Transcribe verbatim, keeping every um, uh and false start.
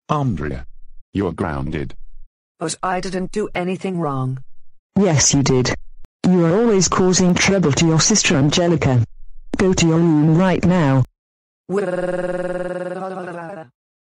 Andrea, you're grounded. But I didn't do anything wrong. Yes, you did. You are always causing trouble to your sister Angelica. Go to your room right now.